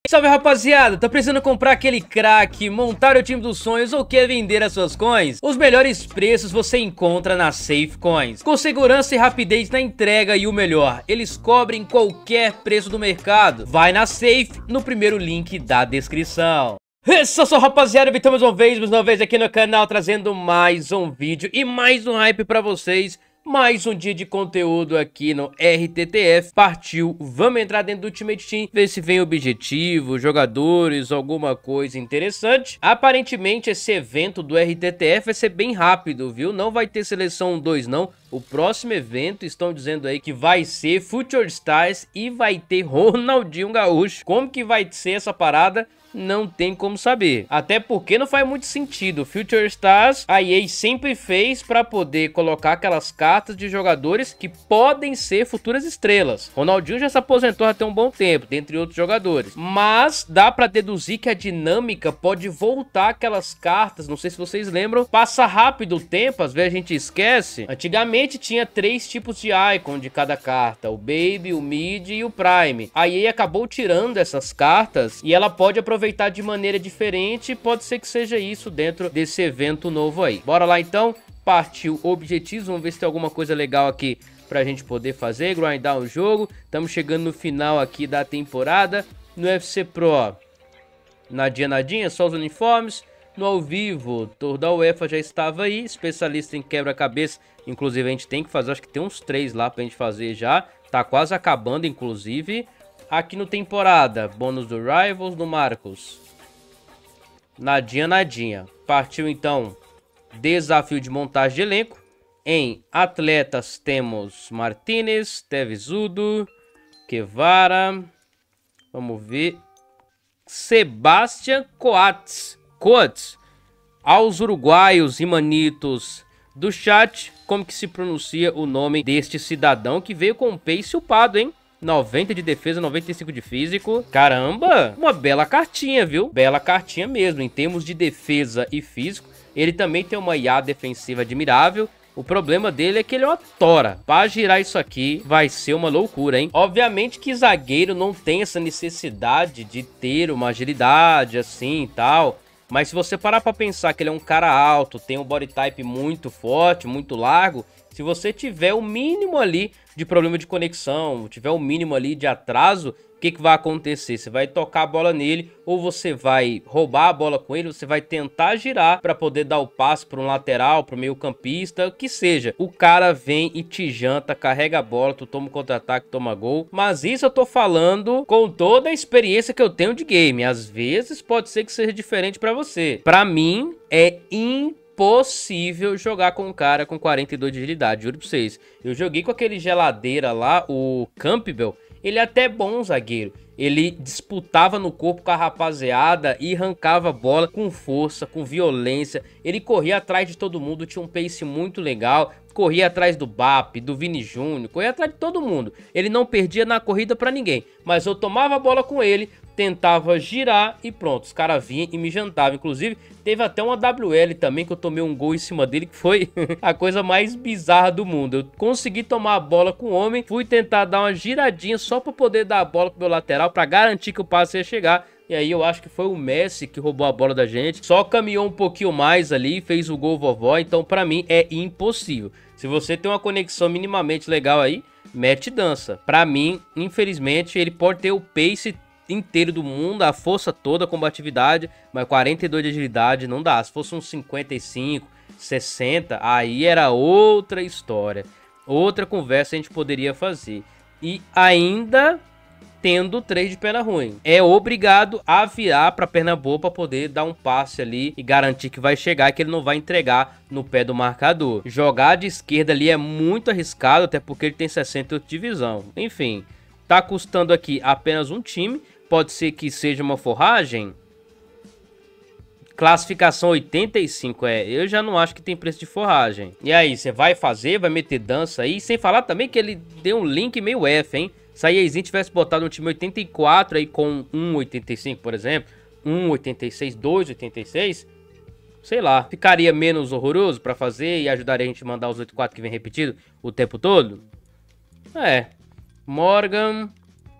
Salve, rapaziada, tá precisando comprar aquele crack, montar o time dos sonhos ou quer vender as suas coins? Os melhores preços você encontra na Safe Coins, com segurança e rapidez na entrega e o melhor, eles cobrem qualquer preço do mercado. Vai na Safe, no primeiro link da descrição. Isso, sou rapaziada, mais uma vez aqui no canal, trazendo mais um vídeo e mais um hype pra vocês. Mais um dia de conteúdo aqui no RTTF. Partiu, vamos entrar dentro do Ultimate Team, ver se vem objetivo, jogadores, alguma coisa interessante. Aparentemente esse evento do RTTF vai ser bem rápido, viu? Não vai ter seleção 2 não. O próximo evento estão dizendo aí que vai ser Future Stars e vai ter Ronaldinho Gaúcho. Como que vai ser essa parada? Não tem como saber, até porque não faz muito sentido. Future Stars a EA sempre fez para poder colocar aquelas cartas de jogadores que podem ser futuras estrelas. Ronaldinho já se aposentou há um bom tempo, dentre outros jogadores, mas dá para deduzir que a dinâmica pode voltar aquelas cartas. Não sei se vocês lembram, passa rápido o tempo, às vezes a gente esquece. Antigamente tinha 3 tipos de icon de cada carta: o Baby, o Mid e o Prime. A EA acabou tirando essas cartas e ela pode aproveitar de maneira diferente, pode ser que seja isso dentro desse evento novo aí. Bora lá então, partiu objetivos, vamos ver se tem alguma coisa legal aqui pra gente poder fazer, grindar o jogo. Estamos chegando no final aqui da temporada. No UFC Pro, nadinha, só os uniformes. No ao vivo, tour da UEFA já estava aí, especialista em quebra-cabeça, inclusive a gente tem que fazer, acho que tem uns 3 lá pra gente fazer já, tá quase acabando inclusive. Aqui no temporada, bônus do Rivals no Marcos. Nadinha. Partiu então, desafio de montagem de elenco. Em atletas temos Martinez, Tevezudo, Guevara. Vamos ver. Sebastián Coates. Aos uruguaios e manitos do chat, como que se pronuncia o nome deste cidadão que veio com um pace upado, hein? 90 de defesa, 95 de físico. Caramba, uma bela cartinha, viu? Bela cartinha mesmo, em termos de defesa e físico. Ele também tem uma IA defensiva admirável. O problema dele é que ele é uma tora. Para girar isso aqui vai ser uma loucura, hein? Obviamente que zagueiro não tem essa necessidade de ter uma agilidade assim e tal. Mas se você parar para pensar que ele é um cara alto, tem um body type muito forte, muito largo, se você tiver o mínimo ali de problema de conexão, tiver o mínimo ali de atraso, o que vai acontecer? Você vai tocar a bola nele, ou você vai roubar a bola com ele, você vai tentar girar para poder dar o passe para um lateral, para o meio campista, o que seja. O cara vem e te janta, carrega a bola, tu toma um contra-ataque, toma gol. Mas isso eu tô falando com toda a experiência que eu tenho de game. Às vezes pode ser que seja diferente para você. Para mim é impossível jogar com um cara com 42 de agilidade, juro pra vocês. Eu joguei com aquele geladeira lá, o Campbell. Ele é até bom zagueiro. Ele disputava no corpo com a rapaziada e arrancava a bola com força, com violência. Ele corria atrás de todo mundo, tinha um pace muito legal. Corria atrás do Bap, do Vini Júnior, corria atrás de todo mundo. Ele não perdia na corrida pra ninguém. Mas eu tomava a bola com ele, tentava girar e pronto, os caras vinham e me jantavam. Inclusive, teve até uma WL também que eu tomei um gol em cima dele, que foi a coisa mais bizarra do mundo. Eu consegui tomar a bola com o homem, fui tentar dar uma giradinha só pra poder dar a bola pro meu lateral, pra garantir que o passe ia chegar. E aí eu acho que foi o Messi que roubou a bola da gente. Só caminhou um pouquinho mais ali, fez o gol vovó. Então pra mim é impossível. Se você tem uma conexão minimamente legal aí, mete dança. Pra mim, infelizmente, ele pode ter o pace inteiro do mundo, a força toda, a combatividade, mas 42 de agilidade não dá. Se fosse uns 55, 60, aí era outra história. Outra conversa a gente poderia fazer. E ainda tendo 3 de perna ruim. É obrigado a virar pra perna boa pra poder dar um passe ali e garantir que vai chegar, que ele não vai entregar no pé do marcador. Jogar de esquerda ali é muito arriscado, até porque ele tem 68 de visão. Enfim, tá custando aqui apenas um time. Pode ser que seja uma forragem. Classificação 85, eu já não acho que tem preço de forragem. E aí, você vai fazer, vai meter dança aí, sem falar também que ele deu um link meio F, hein? Se a EAzinha tivesse botado um time 84 aí com 1,85, por exemplo, 1,86, 2,86, sei lá, ficaria menos horroroso pra fazer e ajudaria a gente a mandar os 84 que vem repetido o tempo todo? Morgan,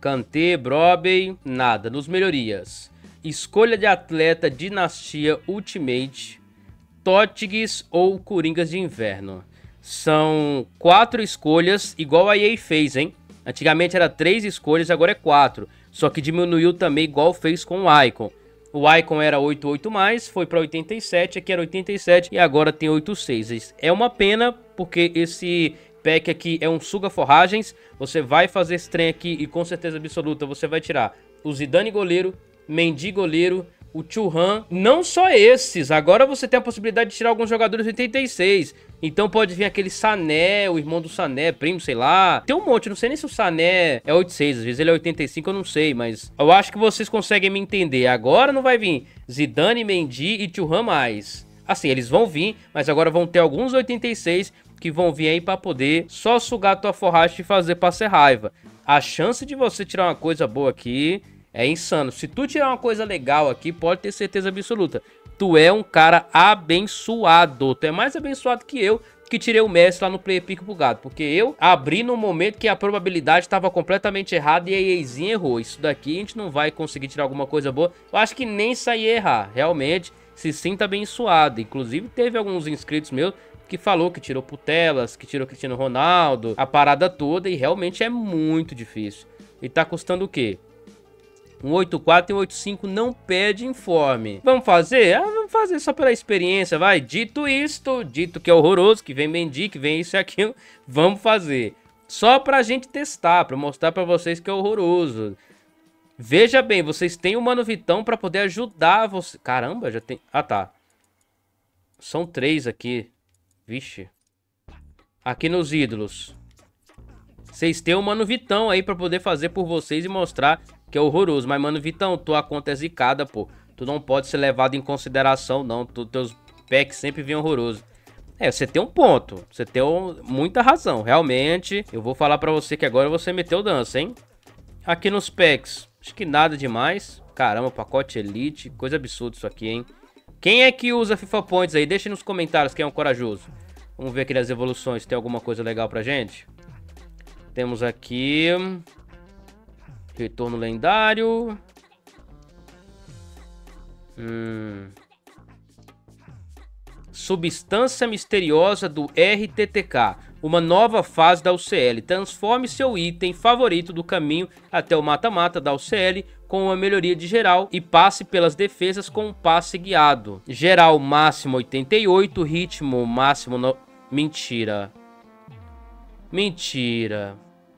Kanté, Brobey, nada. Nos melhorias. Escolha de atleta Dinastia Ultimate, Tottigs ou Coringas de Inverno. São 4 escolhas, igual a EA fez, hein? Antigamente era 3 escolhas, agora é 4. Só que diminuiu também, igual fez com o Icon. O Icon era 88+, foi para 87, aqui era 87 e agora tem 86. É uma pena, porque esse pack aqui é um suga forragens. Você vai fazer esse trem aqui e com certeza absoluta você vai tirar o Zidane goleiro, Mendy goleiro, o Thuram. Não só esses, agora você tem a possibilidade de tirar alguns jogadores 86. Então pode vir aquele Sané, o irmão do Sané, primo, sei lá. Tem um monte, não sei nem se o Sané é 86, às vezes ele é 85, eu não sei. Mas eu acho que vocês conseguem me entender. Agora não vai vir Zidane, Mendy e Thuram mais. Assim, eles vão vir, mas agora vão ter alguns 86 que vão vir aí pra poder só sugar a tua forragem e fazer passar raiva. A chance de você tirar uma coisa boa aqui é insano. Se tu tirar uma coisa legal aqui, pode ter certeza absoluta. Tu é um cara abençoado. Tu é mais abençoado que eu, que tirei o Messi lá no Player Pick bugado. Porque eu abri no momento que a probabilidade estava completamente errada e a EAzinha errou. Isso daqui a gente não vai conseguir tirar alguma coisa boa. Eu acho que nem sair errar. Realmente, se sinta abençoado. Inclusive, teve alguns inscritos meus que falou que tirou Putelas, que tirou Cristiano Ronaldo, a parada toda. E realmente é muito difícil. E tá custando o quê? Um 84 e um 85 não pede informe. Vamos fazer? Vamos fazer só pela experiência, vai. Dito isto, dito que é horroroso, que vem Mendy, que vem isso e aquilo, vamos fazer. Só pra gente testar, pra mostrar pra vocês que é horroroso. Veja bem, vocês têm o Mano Vitão pra poder ajudar você. Caramba, já tem... Ah, tá. São 3 aqui. Vixe. Aqui nos ídolos. Vocês têm o Mano Vitão aí pra poder fazer por vocês e mostrar que é horroroso. Mas, Mano Vitão, tua conta é zicada, pô. Tu não pode ser levado em consideração, não. Teus packs sempre vêm horroroso. É, você tem um ponto. Você tem muita razão. Realmente, eu vou falar pra você que agora você meteu dança, hein? Aqui nos packs, acho que nada demais. Caramba, pacote Elite. Coisa absurda isso aqui, hein? Quem é que usa FIFA Points aí? Deixa nos comentários quem é um corajoso. Vamos ver aqui nas evoluções. Tem alguma coisa legal pra gente? Temos aqui... Retorno lendário. Substância misteriosa do RTTK. Uma nova fase da UCL. Transforme seu item favorito do caminho até o mata-mata da UCL com uma melhoria de geral e passe pelas defesas com um passe guiado. Geral máximo 88, ritmo máximo... Mentira. Mentira.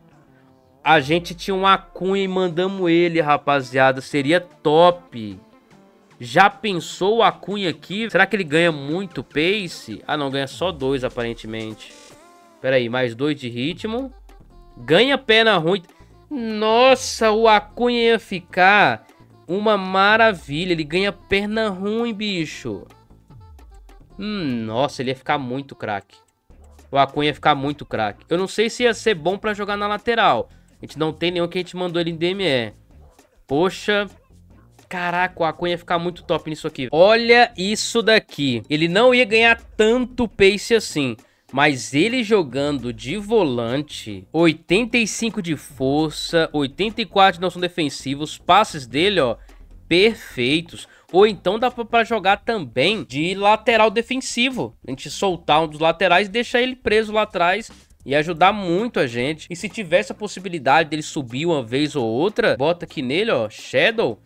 A gente tinha um Acunha e mandamos ele, rapaziada. Seria top. Já pensou o Acunha aqui? Será que ele ganha muito pace? Ah, não. Ganha só 2, aparentemente. Pera aí. Mais 2 de ritmo. Ganha perna ruim. Nossa, o Acunha ia ficar uma maravilha. Ele ganha perna ruim, bicho. Nossa, ele ia ficar muito craque. O Acunha ia ficar muito craque. Eu não sei se ia ser bom pra jogar na lateral. A gente não tem nenhum que a gente mandou ele em DME. Poxa. Caraca, o Acunha ia ficar muito top nisso aqui. Olha isso daqui. Ele não ia ganhar tanto pace assim. Mas ele jogando de volante. 85 de força. 84 de noção defensiva. Os passes dele, ó. Perfeitos. Ou então dá pra jogar também de lateral defensivo. A gente soltar um dos laterais e deixar ele preso lá atrás. Ia ajudar muito a gente. E se tivesse a possibilidade dele subir uma vez ou outra, bota aqui nele, ó, Shadow.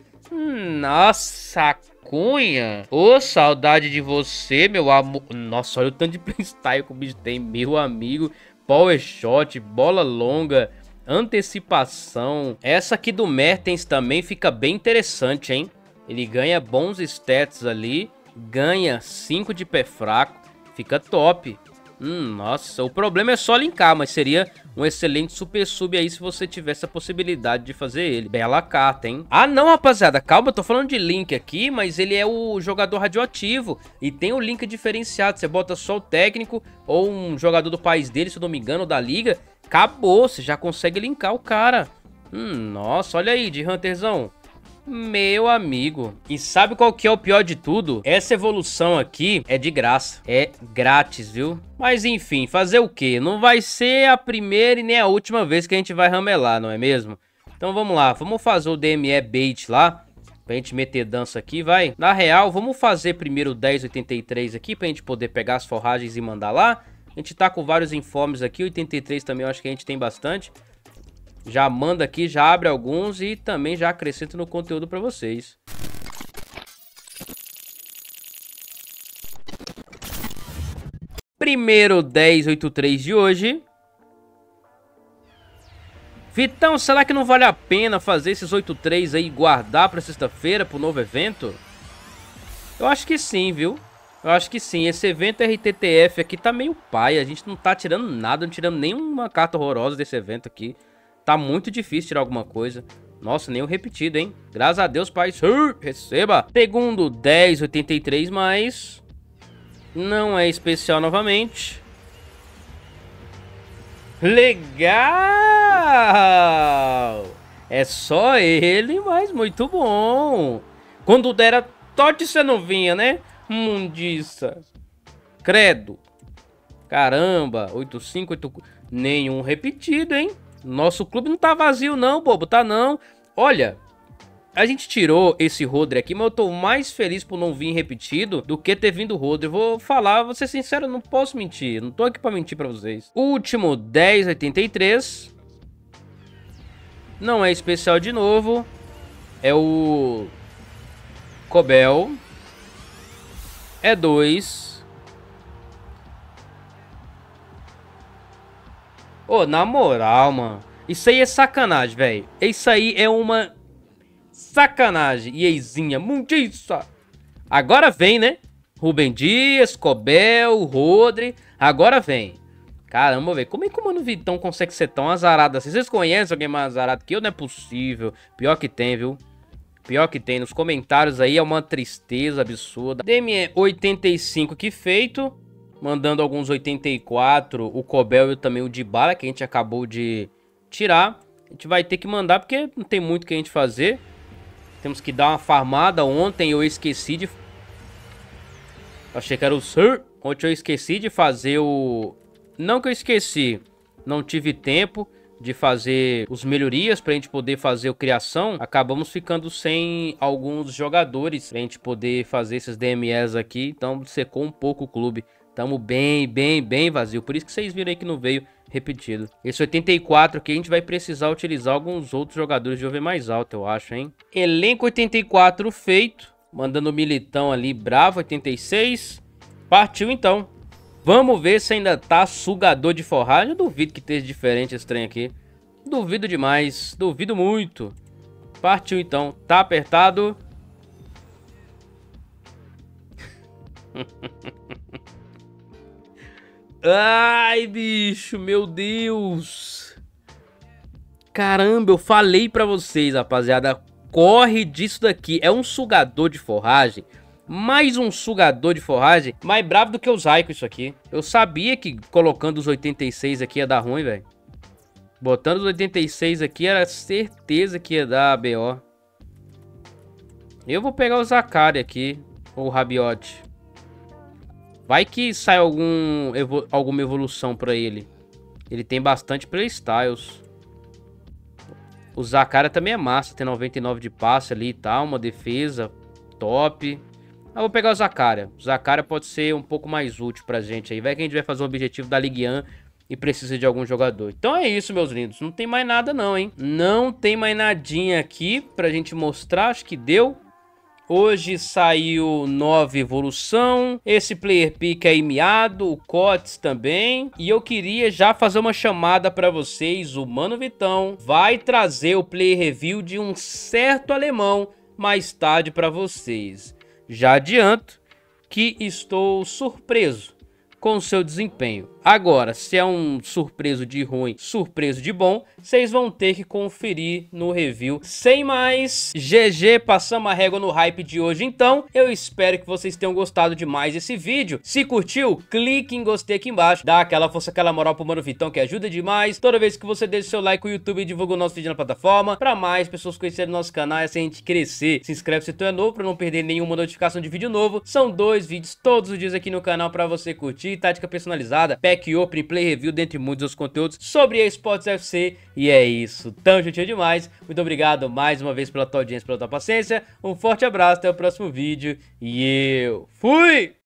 Nossa, Cunha. Ô, saudade de você, meu amor. Nossa, olha o tanto de playstyle que o bicho tem, meu amigo. Power shot, bola longa, antecipação. Essa aqui do Mertens também fica bem interessante, hein? Ele ganha bons stats ali. Ganha 5 de pé fraco. Fica top. Nossa, o problema é só linkar, mas seria um excelente super sub aí se você tivesse a possibilidade de fazer ele. Bela carta, hein? Ah, não, rapaziada, calma, eu tô falando de link aqui, mas ele é o jogador radioativo e tem o link diferenciado. Você bota só o técnico ou um jogador do país dele, se eu não me engano, da liga. Acabou, você já consegue linkar o cara. Nossa, olha aí, de Hunterzão. Meu amigo. E sabe qual que é o pior de tudo? Essa evolução aqui é de graça. É grátis, viu? Mas enfim, fazer o quê? Não vai ser a primeira e nem a última vez que a gente vai ramelar, não é mesmo? Então vamos lá, vamos fazer o DME bait lá, pra gente meter dança aqui, vai. Na real, vamos fazer primeiro o 1083 aqui, pra gente poder pegar as forragens e mandar lá. A gente tá com vários informes aqui, 83 também eu acho que a gente tem bastante. Já manda aqui, já abre alguns e também já acrescenta no conteúdo pra vocês. Primeiro 1083 de hoje. Vitão, será que não vale a pena fazer esses 83 aí e guardar pra sexta-feira, pro novo evento? Eu acho que sim, viu? Eu acho que sim. Esse evento RTTF aqui tá meio paia. A gente não tá tirando nada, não tiramos nenhuma carta horrorosa desse evento aqui. Tá muito difícil tirar alguma coisa. Nossa, nem o repetido, hein? Graças a Deus, pai. Receba. Segundo 1083, mas não é especial novamente. Legal! É só ele, mas muito bom. Quando dera Tote você não vinha, né? Mundiça. Credo. Caramba. 85, 8... Nenhum repetido, hein? Nosso clube não tá vazio não, bobo. Tá não. Olha, a gente tirou esse Rodri aqui, mas eu tô mais feliz por não vir repetido do que ter vindo Rodri. Vou falar, vou ser sincero, não posso mentir. Não tô aqui pra mentir pra vocês. Último 1083. Não é especial de novo. É o Cobel. É 2. Ô, na moral, mano. Isso aí é sacanagem, velho. Isso aí é uma sacanagem. Iezinha, mundiça. Agora vem, né? Rubem Dias, Cobel, Rodri. Agora vem. Caramba, velho. Como é que o Mano Vitão consegue ser tão azarado assim? Vocês conhecem alguém mais azarado que eu? Não é possível. Pior que tem, viu? Pior que tem. Nos comentários aí é uma tristeza absurda. DME 85 que feito. Mandando alguns 84. O Cobel e também o Dybala, que a gente acabou de tirar. A gente vai ter que mandar porque não tem muito o que a gente fazer. Temos que dar uma farmada. Ontem eu esqueci de... Achei que era o Sir. Ontem eu esqueci de fazer o... Não que eu esqueci. Não tive tempo de fazer os melhorias pra gente poder fazer o criação. Acabamos ficando sem alguns jogadores pra gente poder fazer esses DMEs aqui. Então secou um pouco o clube. Tamo bem vazio. Por isso que vocês viram aí que não veio repetido. Esse 84 aqui a gente vai precisar utilizar alguns outros jogadores de OV mais alto, eu acho, hein? Elenco 84 feito. Mandando o Militão ali, bravo, 86. Partiu então. Vamos ver se ainda tá sugador de forragem. Eu duvido que esteja diferente esse trem aqui. Duvido demais, duvido muito. Partiu então, tá apertado. Ai, bicho, meu Deus. Caramba, eu falei pra vocês, rapaziada. Corre disso daqui. É um sugador de forragem. Mais um sugador de forragem. Mais bravo do que o Zyko isso aqui. Eu sabia que colocando os 86 aqui ia dar ruim, velho. Botando os 86 aqui era certeza que ia dar BO. Eu vou pegar o Zacari aqui. Ou o Rabiot. Vai que sai alguma evolução pra ele. Ele tem bastante playstyles. O Zacari também é massa. Tem 99 de passe ali e tal. Uma defesa top. Eu vou pegar o Zacari. O Zacari pode ser um pouco mais útil pra gente aí. Vai que a gente vai fazer um objetivo da Ligue 1 e precisa de algum jogador. Então é isso, meus lindos. Não tem mais nada não, hein? Não tem mais nadinha aqui pra gente mostrar. Acho que deu. Hoje saiu nova evolução, esse player pick aí miado, o Cotes também. E eu queria já fazer uma chamada para vocês, o Mano Vitão vai trazer o player review de um certo alemão mais tarde para vocês. Já adianto que estou surpreso com o seu desempenho. Agora, se é um surpreso de ruim, surpreso de bom, vocês vão ter que conferir no review. Sem mais, GG, passamos a régua no hype de hoje então. Eu espero que vocês tenham gostado demais desse vídeo. Se curtiu, clique em gostei aqui embaixo, dá aquela força, aquela moral pro Mano Vitão que ajuda demais. Toda vez que você deixa seu like, o YouTube divulga o nosso vídeo na plataforma, para mais pessoas conhecerem nosso canal e assim a gente crescer. Se inscreve se tu é novo para não perder nenhuma notificação de vídeo novo. São 2 vídeos todos os dias aqui no canal para você curtir. Tática personalizada, pack react, opening, play review, dentre muitos outros conteúdos sobre eSports UFC. E é isso, tão juntinho demais. Muito obrigado mais uma vez pela tua audiência, pela tua paciência. Um forte abraço, até o próximo vídeo e eu fui!